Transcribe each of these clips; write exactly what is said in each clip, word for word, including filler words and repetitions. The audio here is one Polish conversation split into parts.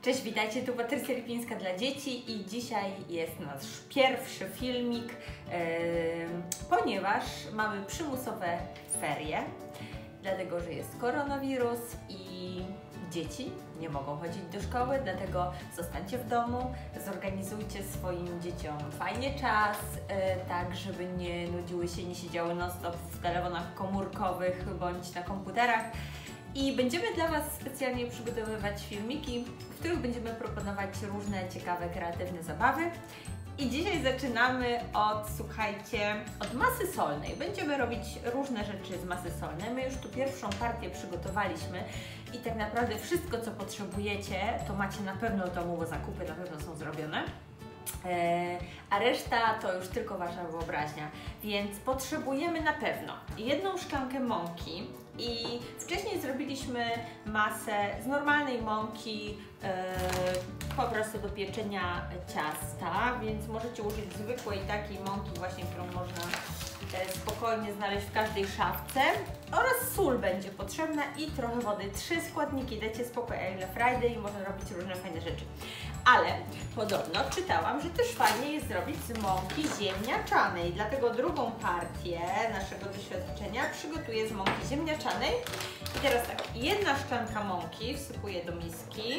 Cześć, witajcie, tu Patrycja Lipińska dla dzieci i dzisiaj jest nasz pierwszy filmik, yy, ponieważ mamy przymusowe ferie, dlatego że jest koronawirus i dzieci nie mogą chodzić do szkoły, dlatego zostańcie w domu, zorganizujcie swoim dzieciom fajnie czas, yy, tak żeby nie nudziły się, nie siedziały non-stop w telefonach komórkowych bądź na komputerach. I będziemy dla Was specjalnie przygotowywać filmiki, w których będziemy proponować różne ciekawe, kreatywne zabawy. I dzisiaj zaczynamy od, słuchajcie, od masy solnej. Będziemy robić różne rzeczy z masy solnej. My już tu pierwszą partię przygotowaliśmy i tak naprawdę wszystko, co potrzebujecie, to macie na pewno w domu, bo zakupy na pewno są zrobione. A reszta to już tylko Wasza wyobraźnia, więc potrzebujemy na pewno jedną szklankę mąki i wcześniej zrobiliśmy masę z normalnej mąki po prostu do pieczenia ciasta, więc możecie użyć zwykłej takiej mąki właśnie, którą można spokojnie znaleźć w każdej szafce, oraz sól będzie potrzebna i trochę wody. Trzy składniki, dajcie spokój, Ile Friday i można robić różne fajne rzeczy. Ale podobno czytałam, że też fajnie jest zrobić z mąki ziemniaczanej, dlatego drugą partię naszego doświadczenia przygotuję z mąki ziemniaczanej. I teraz tak, jedna szklanka mąki wsypuję do miski,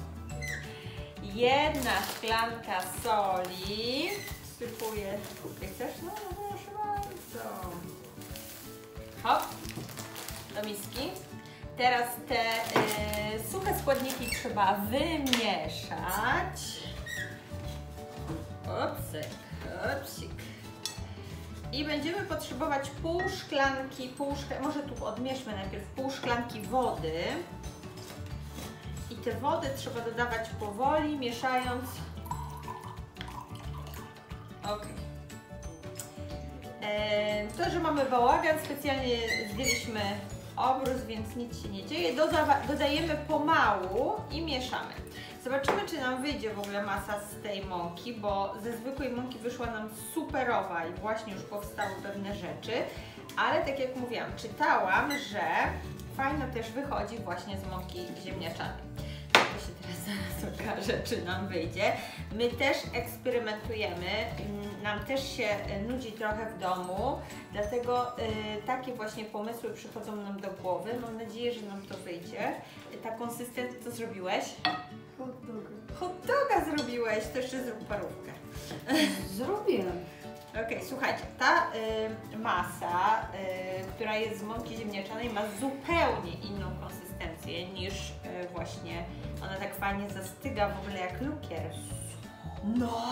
jedna szklanka soli wsypuję, chcesz? No, proszę bardzo. Hop, do miski. Teraz te y, suche składniki trzeba wymieszać. Opsyk, opsik. I będziemy potrzebować pół szklanki, pół szklanki, może tu odmieszmy najpierw pół szklanki wody. I tę wodę trzeba dodawać powoli, mieszając. Ok. E, to, że mamy bałagan, specjalnie zdjęliśmy obrus, więc nic się nie dzieje. Doda dodajemy pomału i mieszamy. Zobaczymy, czy nam wyjdzie w ogóle masa z tej mąki, bo ze zwykłej mąki wyszła nam superowa i właśnie już powstały pewne rzeczy, ale tak jak mówiłam, czytałam, że fajno też wychodzi właśnie z mąki ziemniaczanej. To się teraz zaraz okaże, czy nam wyjdzie. My też eksperymentujemy, nam też się nudzi trochę w domu, dlatego y, takie właśnie pomysły przychodzą nam do głowy. Mam nadzieję, że nam to wyjdzie. Ta konsystencja, co zrobiłeś? Hot doga. Hot doga zrobiłeś, to jeszcze zrób parówkę. Zrobiłem. Ok, słuchajcie, ta y, masa, y, która jest z mąki ziemniaczanej, ma zupełnie inną konsystencję niż y, właśnie, ona tak fajnie zastyga w ogóle jak lukier. No!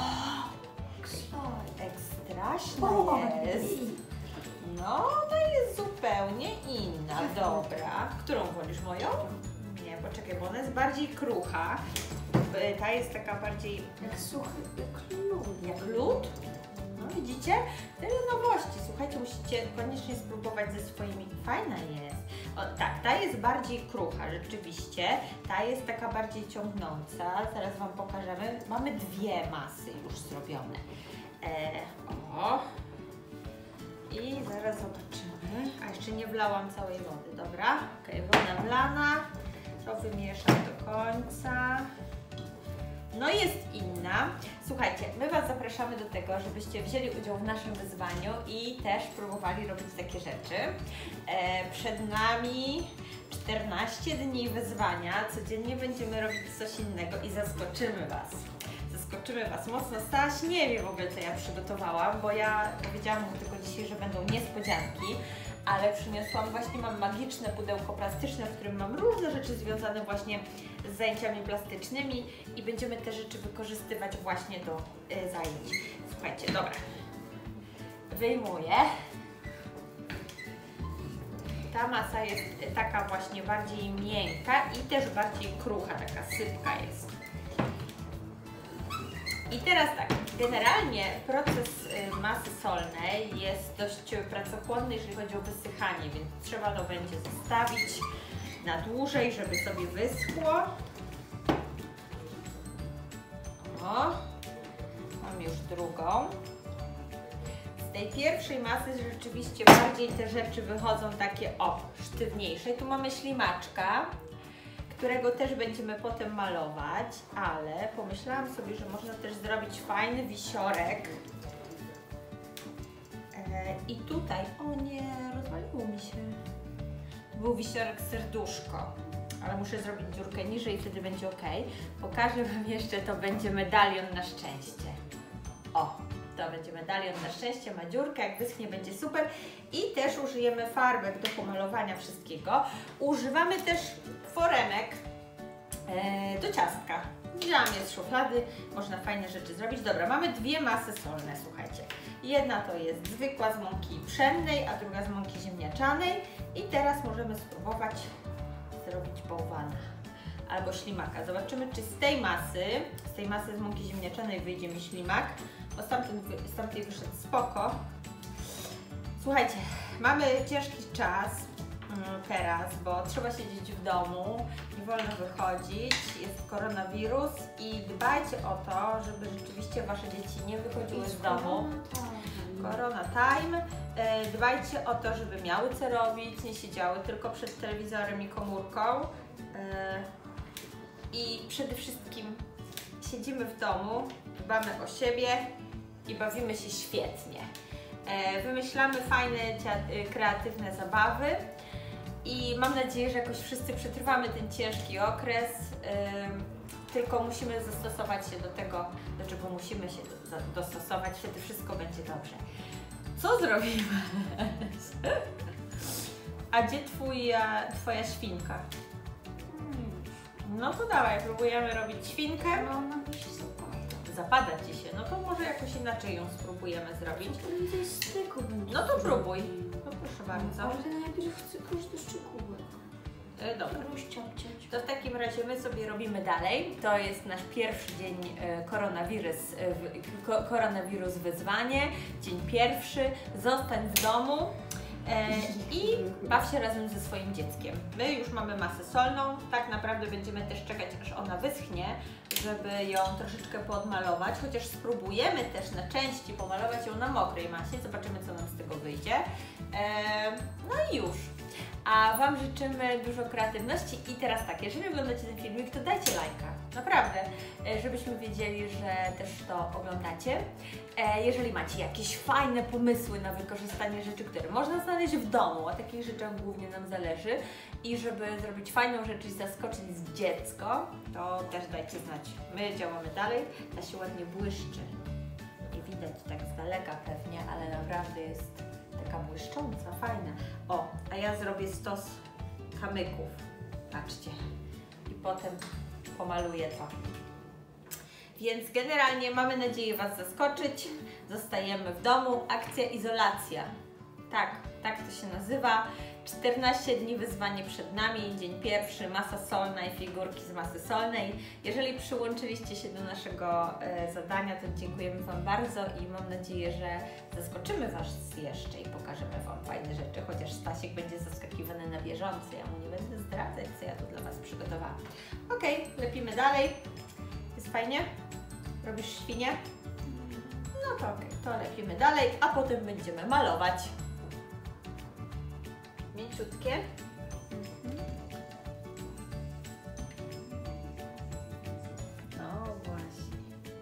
Ekstraśna jest. No, to jest zupełnie inna. Dobra. Którą wolisz, moją? Nie, poczekaj, bo ona jest bardziej krucha. Ta jest taka bardziej... Jak suchy, jak lód. Jak lód? No widzicie? Tyle nowości. Słuchajcie, musicie koniecznie spróbować ze swoimi. Fajna jest. O, tak, ta jest bardziej krucha, rzeczywiście. Ta jest taka bardziej ciągnąca. Zaraz Wam pokażemy. Mamy dwie masy już zrobione. E, o. I zaraz zobaczymy. A jeszcze nie wlałam całej wody, dobra? Ok, woda wlana. To wymieszam do końca. No jest inna. Słuchajcie, my Was zapraszamy do tego, żebyście wzięli udział w naszym wyzwaniu i też próbowali robić takie rzeczy. E, przed nami czternaście dni wyzwania. Codziennie będziemy robić coś innego i zaskoczymy Was. Zaskoczymy Was mocno. Staś nie wie w ogóle, co ja przygotowałam, bo ja powiedziałam mu tylko dzisiaj, że będą niespodzianki, ale przyniosłam właśnie, mam magiczne pudełko plastyczne, w którym mam różne rzeczy związane właśnie z zajęciami plastycznymi i będziemy te rzeczy wykorzystywać właśnie do y, zajęć. Słuchajcie, dobra. Wyjmuję. Ta masa jest taka właśnie bardziej miękka i też bardziej krucha, taka sypka jest. I teraz tak, generalnie proces masy solnej jest dość pracochłonny, jeżeli chodzi o wysychanie, więc trzeba to będzie zostawić na dłużej, żeby sobie wyschło. O, mam już drugą. Z tej pierwszej masy rzeczywiście bardziej te rzeczy wychodzą takie, o, sztywniejsze. Tu mamy ślimaczka, którego też będziemy potem malować, ale pomyślałam sobie, że można też zrobić fajny wisiorek. E, I tutaj, o nie, rozwaliło mi się. To był wisiorek serduszko, ale muszę zrobić dziurkę niżej i wtedy będzie ok. Pokażę Wam jeszcze, to będzie medalion na szczęście. O, to będzie medalion na szczęście, ma dziurkę, jak wyschnie będzie super. I też użyjemy farbek do pomalowania wszystkiego. Używamy też foremek e, do ciastka. Wzięłam je z szuflady, można fajne rzeczy zrobić. Dobra, mamy dwie masy solne, słuchajcie. Jedna to jest zwykła z mąki pszennej, a druga z mąki ziemniaczanej. I teraz możemy spróbować zrobić bałwana albo ślimaka. Zobaczymy, czy z tej masy, z tej masy z mąki ziemniaczanej wyjdzie mi ślimak, bo stamtąd, z tamtej wyszedł spoko. Słuchajcie, mamy ciężki czas teraz, bo trzeba siedzieć w domu, nie wolno wychodzić, jest koronawirus i dbajcie o to, żeby rzeczywiście Wasze dzieci nie wychodziły z domu. Corona time. Dbajcie o to, żeby miały co robić, nie siedziały tylko przed telewizorem i komórką. I przede wszystkim siedzimy w domu, dbamy o siebie i bawimy się świetnie. Wymyślamy fajne, kreatywne zabawy i mam nadzieję, że jakoś wszyscy przetrwamy ten ciężki okres, tylko musimy zastosować się do tego, do czego musimy się dostosować, wtedy wszystko będzie dobrze. Co zrobimy? A gdzie twoja, twoja świnka? No to dawaj, próbujemy robić świnkę. No ona by się zapada. Zapada Ci się, no to może jakoś inaczej ją spróbujemy zrobić. To nie z styku będzie. No to próbuj. No proszę bardzo. Ale najpierw chcę pójść do szczegółek. E, dobra. Rozciapciać. To w takim razie my sobie robimy dalej. To jest nasz pierwszy dzień e, koronawirus, e, ko, koronawirus wyzwanie. Dzień pierwszy. Zostań w domu. E, I baw się razem ze swoim dzieckiem. My już mamy masę solną, tak naprawdę będziemy też czekać, aż ona wyschnie, żeby ją troszeczkę podmalować, chociaż spróbujemy też na części pomalować ją na mokrej masie, zobaczymy, co nam z tego wyjdzie. E, no i już. A Wam życzymy dużo kreatywności i teraz tak, jeżeli oglądacie ten filmik, to dajcie lajka, naprawdę, żebyśmy wiedzieli, że też to oglądacie. Jeżeli macie jakieś fajne pomysły na wykorzystanie rzeczy, które można znaleźć w domu, a takich rzeczach głównie nam zależy, i żeby zrobić fajną rzecz i zaskoczyć dziecko, to też dajcie znać. My działamy dalej, ta się ładnie błyszczy i widać tak z daleka pewnie, ale naprawdę jest taka błyszcząca, fajna. O, a ja zrobię stos kamyków, patrzcie, i potem pomaluję to. Więc generalnie mamy nadzieję Was zaskoczyć. Zostajemy w domu. Akcja izolacja. Tak, tak to się nazywa. czternaście dni wyzwanie przed nami. Dzień pierwszy, masa solna i figurki z masy solnej. Jeżeli przyłączyliście się do naszego e, zadania, to dziękujemy Wam bardzo i mam nadzieję, że zaskoczymy Was jeszcze i pokażemy Wam fajne rzeczy, chociaż Stasiek będzie zaskakiwany na bieżąco. Ja mu nie będę zdradzać, co ja tu dla Was przygotowałam. Ok, lepimy dalej. Jest fajnie? Robisz świnię? No to okej, to lepimy dalej, a potem będziemy malować. Mięciutkie. No właśnie.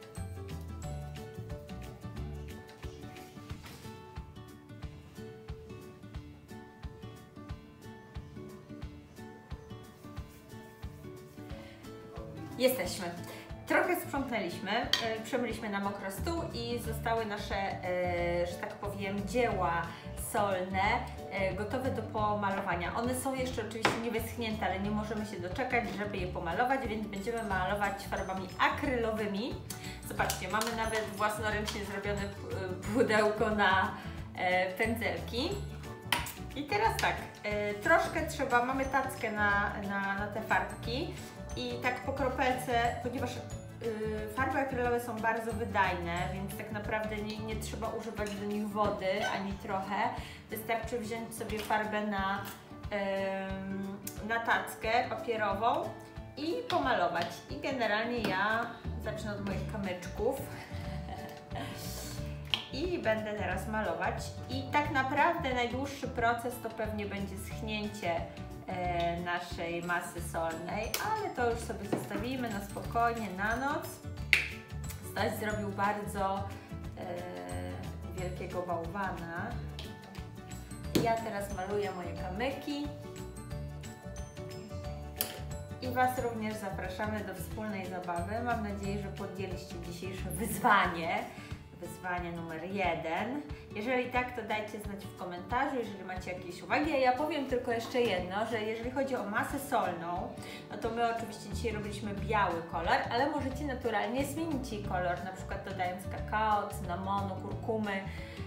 Jesteśmy. Trochę sprzątnęliśmy, yy, przemyliśmy na mokro stół i zostały nasze, yy, że tak powiem, dzieła solne yy, gotowe do pomalowania. One są jeszcze oczywiście nie wyschnięte, ale nie możemy się doczekać, żeby je pomalować, więc będziemy malować farbami akrylowymi. Zobaczcie, mamy nawet własnoręcznie zrobione pudełko na yy, pędzelki. I teraz tak, yy, troszkę trzeba, mamy tackę na, na, na te farbki. I tak po kropelce, ponieważ y, farby akrylowe są bardzo wydajne, więc tak naprawdę nie, nie trzeba używać do nich wody ani trochę. Wystarczy wziąć sobie farbę na, y, na tackę papierową i pomalować. I generalnie ja zacznę od moich kamyczków i będę teraz malować. I tak naprawdę najdłuższy proces to pewnie będzie schnięcie e, naszej masy solnej, ale to już sobie zostawimy na spokojnie na noc. Staś zrobił bardzo e, wielkiego bałwana. Ja teraz maluję moje kamyki. I Was również zapraszamy do wspólnej zabawy. Mam nadzieję, że podjęliście dzisiejsze wyzwanie. Wyzwanie numer jeden. Jeżeli tak, to dajcie znać w komentarzu, jeżeli macie jakieś uwagi. A ja powiem tylko jeszcze jedno, że jeżeli chodzi o masę solną, no to my oczywiście dzisiaj robiliśmy biały kolor, ale możecie naturalnie zmienić jej kolor, na przykład dodając kakao, cynamonu, kurkumy,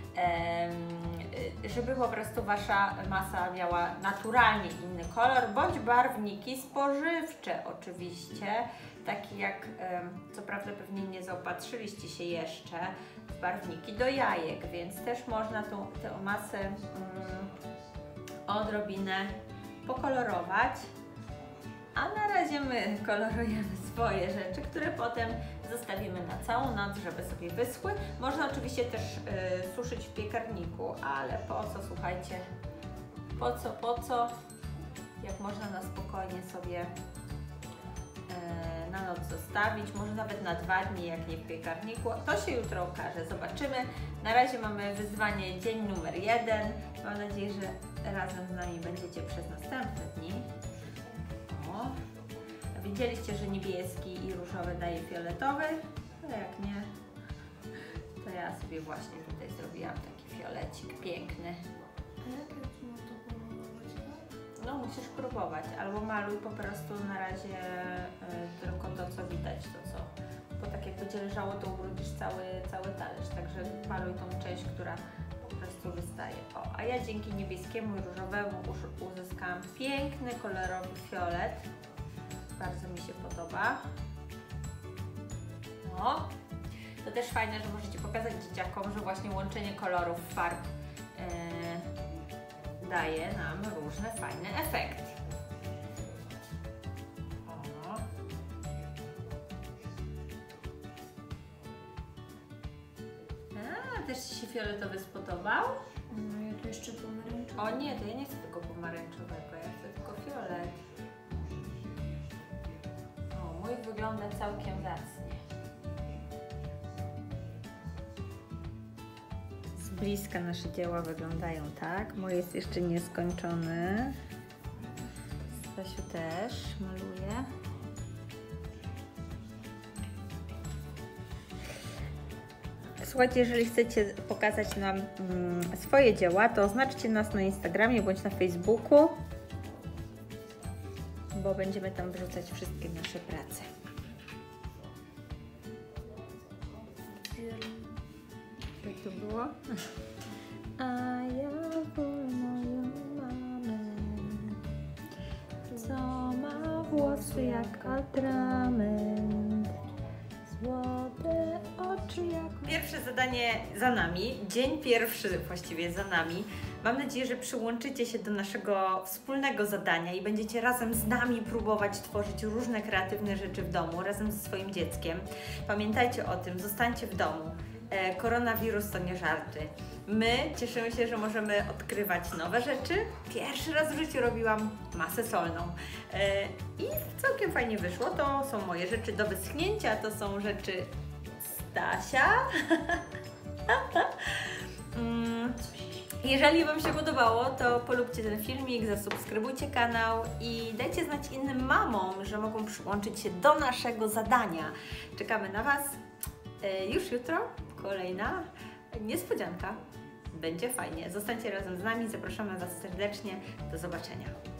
żeby po prostu Wasza masa miała naturalnie inny kolor, bądź barwniki spożywcze oczywiście, takie jak, co prawda pewnie nie zaopatrzyliście się jeszcze w barwniki do jajek, więc też można tą, tę masę um, odrobinę pokolorować. A na razie my kolorujemy swoje rzeczy, które potem zostawimy na całą noc, żeby sobie wyschły. Można oczywiście też y, suszyć w piekarniku, ale po co, słuchajcie, po co, po co, jak można na spokojnie sobie y, na noc zostawić, może nawet na dwa dni, jak nie w piekarniku. To się jutro okaże, zobaczymy. Na razie mamy wyzwanie dzień numer jeden. Mam nadzieję, że razem z nami będziecie przez następne dni. O. Widzieliście, że niebieski i różowy daje fioletowy? No jak nie, to ja sobie właśnie tutaj zrobiłam taki fiolecik piękny. A jak ja tu mam to pomalować? No musisz próbować, albo maluj po prostu na razie y, tylko to, co widać, to co, bo tak jak będzie leżało, to ubrudzisz cały, cały talerz, także maluj tą część, która po prostu wystaje. O, a ja dzięki niebieskiemu i różowemu uzyskałam piękny, kolorowy fiolet. Bardzo mi się podoba. No, to też fajne, że możecie pokazać dzieciakom, że właśnie łączenie kolorów farb yy, daje nam różne fajne efekty. O. A, też Ci się fioletowy spodobał? No ja tu jeszcze pomarańczowy. O nie, to ja nie chcę tylko pomarańczowego, ja chcę tylko fiolet. Mój wygląda całkiem zacnie. Z bliska nasze dzieła wyglądają tak. Mój jest jeszcze nieskończony. Stasiu też maluje. Słuchajcie, jeżeli chcecie pokazać nam mm, swoje dzieła, to oznaczcie nas na Instagramie bądź na Facebooku, bo będziemy tam wrzucać wszystkie nasze prace. Jak to było? A ja wolę moją mamę, co ma włosy jak atrament, złote oczy jak... Pierwsze zadanie za nami, dzień pierwszy właściwie za nami. Mam nadzieję, że przyłączycie się do naszego wspólnego zadania i będziecie razem z nami próbować tworzyć różne kreatywne rzeczy w domu, razem ze swoim dzieckiem. Pamiętajcie o tym, zostańcie w domu. E, koronawirus to nie żarty. My cieszymy się, że możemy odkrywać nowe rzeczy. Pierwszy raz w życiu robiłam masę solną e, i całkiem fajnie wyszło. To są moje rzeczy do wyschnięcia, to są rzeczy Stasia. mm. Jeżeli Wam się podobało, to polubcie ten filmik, zasubskrybujcie kanał i dajcie znać innym mamom, że mogą przyłączyć się do naszego zadania. Czekamy na Was już jutro. Kolejna niespodzianka. Będzie fajnie. Zostańcie razem z nami. Zapraszamy Was serdecznie. Do zobaczenia.